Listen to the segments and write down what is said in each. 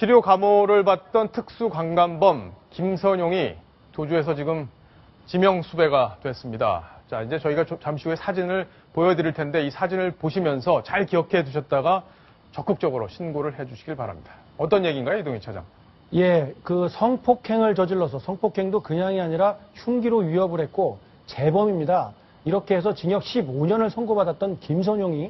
치료 감호를 받던 특수강간범 김선용이 도주해서 지금 지명수배가 됐습니다. 자, 이제 저희가 잠시 후에 사진을 보여드릴 텐데 이 사진을 보시면서 잘 기억해 두셨다가 적극적으로 신고를 해 주시길 바랍니다. 어떤 얘기인가요, 이동희 차장? 예, 그 성폭행을 저질러서 성폭행도 그냥이 아니라 흉기로 위협을 했고 재범입니다. 이렇게 해서 징역 15년을 선고받았던 김선용이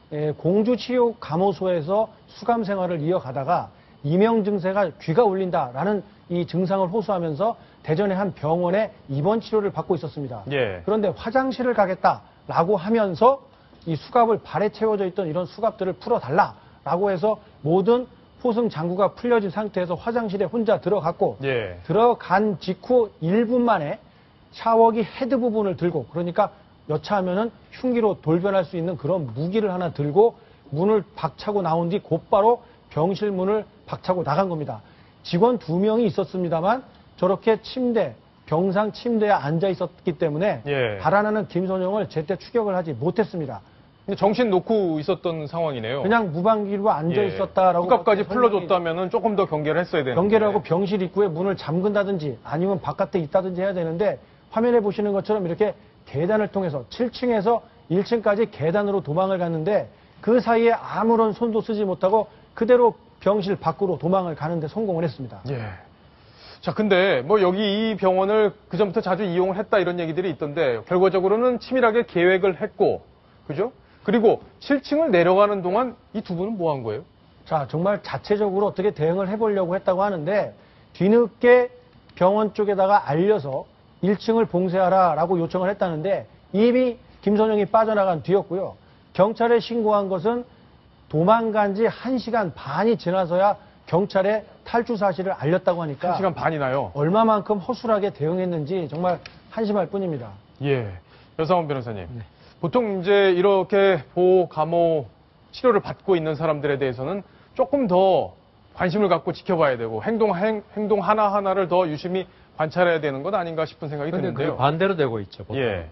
공주치료감호소에서 수감 생활을 이어가다가 이명 증세가 귀가 울린다라는 이 증상을 호소하면서 대전의 한 병원에 입원 치료를 받고 있었습니다. 예. 그런데 화장실을 가겠다라고 하면서 이 수갑을 발에 채워져 있던 이런 수갑들을 풀어달라라고 해서 모든 포승 장구가 풀려진 상태에서 화장실에 혼자 들어갔고 예. 들어간 직후 1분 만에 샤워기 헤드 부분을 들고 그러니까 여차하면은 흉기로 돌변할 수 있는 그런 무기를 하나 들고 문을 박차고 나온 뒤 곧바로 병실 문을 박차고 나간 겁니다. 직원 2명이 있었습니다만 저렇게 병상 침대에 앉아 있었기 때문에 예. 달아나는 김선용을 제때 추격을 하지 못했습니다. 정신 놓고 있었던 상황이네요. 그냥 무방비로 앉아 있었다라고. 수갑까지 풀러줬다면 조금 더 경계를 했어야 되는데. 경계를 하고 병실 입구에 문을 잠근다든지 아니면 바깥에 있다든지 해야 되는데 화면에 보시는 것처럼 이렇게 계단을 통해서 7층에서 1층까지 계단으로 도망을 갔는데 그 사이에 아무런 손도 쓰지 못하고 그대로 병실 밖으로 도망을 가는데 성공을 했습니다. 예. 자, 근데 뭐 여기 이 병원을 그전부터 자주 이용을 했다 이런 얘기들이 있던데 결과적으로는 치밀하게 계획을 했고, 그죠? 그리고 7층을 내려가는 동안 이 두 분은 뭐 한 거예요? 자, 정말 자체적으로 어떻게 대응을 해보려고 했다고 하는데 뒤늦게 병원 쪽에다가 알려서 1층을 봉쇄하라라고 요청을 했다는데 이미 김선용이 빠져나간 뒤였고요. 경찰에 신고한 것은 도망간 지 1시간 반이 지나서야 경찰에 탈주 사실을 알렸다고 하니까 1시간 반이나요? 얼마만큼 허술하게 대응했는지 정말 한심할 뿐입니다. 예. 여상원 변호사님. 네. 보통 이제 이렇게 보호, 감호, 치료를 받고 있는 사람들에 대해서는 조금 더 관심을 갖고 지켜봐야 되고 행동 하나하나를 더 유심히 관찰해야 되는 것 아닌가 싶은 생각이 드는데요. 반대로 되고 있죠. 보통. 예.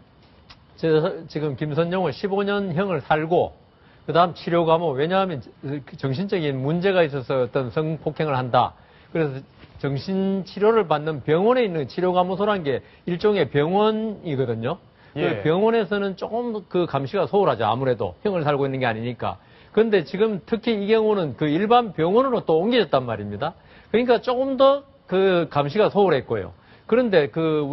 지금 김선용은 15년형을 살고 그다음 치료 감호. 왜냐하면 정신적인 문제가 있어서 어떤 성폭행을 한다. 그래서 정신치료를 받는 병원에 있는 치료감호소라는 게 일종의 병원이거든요. 예. 병원에서는 조금 그 감시가 소홀하죠. 아무래도 형을 살고 있는 게 아니니까. 그런데 지금 특히 이 경우는 그 일반 병원으로 또 옮겨졌단 말입니다. 그러니까 조금 더 그 감시가 소홀했고요. 그런데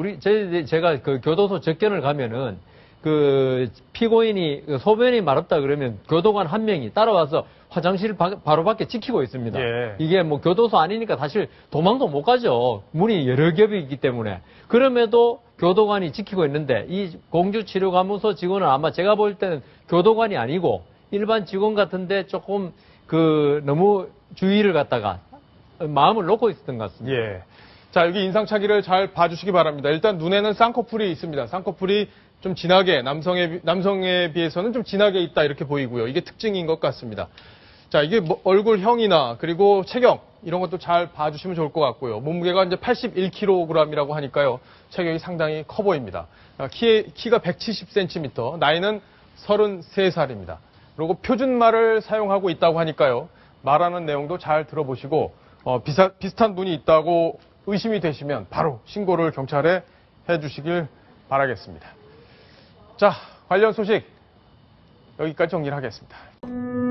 제가 그 교도소 접견을 가면은 그 피고인이 소변이 마렵다 그러면 교도관 한 명이 따라와서 화장실 바로 밖에 지키고 있습니다. 예. 이게 뭐 교도소 아니니까 사실 도망도 못 가죠. 문이 여러 겹이 있기 때문에. 그럼에도 교도관이 지키고 있는데 이 공주치료감호소 직원은 아마 제가 볼 때는 교도관이 아니고 일반 직원 같은데 조금 너무 주의를 갖다가 마음을 놓고 있었던 것 같습니다. 예. 자, 여기 인상착의를 잘 봐주시기 바랍니다. 일단 눈에는 쌍꺼풀이 있습니다. 쌍꺼풀이 좀 진하게, 남성에 비해서는 좀 진하게 있다 이렇게 보이고요. 이게 특징인 것 같습니다. 자, 이게 뭐 얼굴형이나 그리고 체격 이런 것도 잘 봐주시면 좋을 것 같고요. 몸무게가 이제 81kg이라고 하니까요. 체격이 상당히 커 보입니다. 키가 170cm, 나이는 33살입니다. 그리고 표준말을 사용하고 있다고 하니까요. 말하는 내용도 잘 들어보시고 비슷한 분이 있다고 의심이 되시면 바로 신고를 경찰에 해주시길 바라겠습니다. 자, 관련 소식 여기까지 정리를 하겠습니다.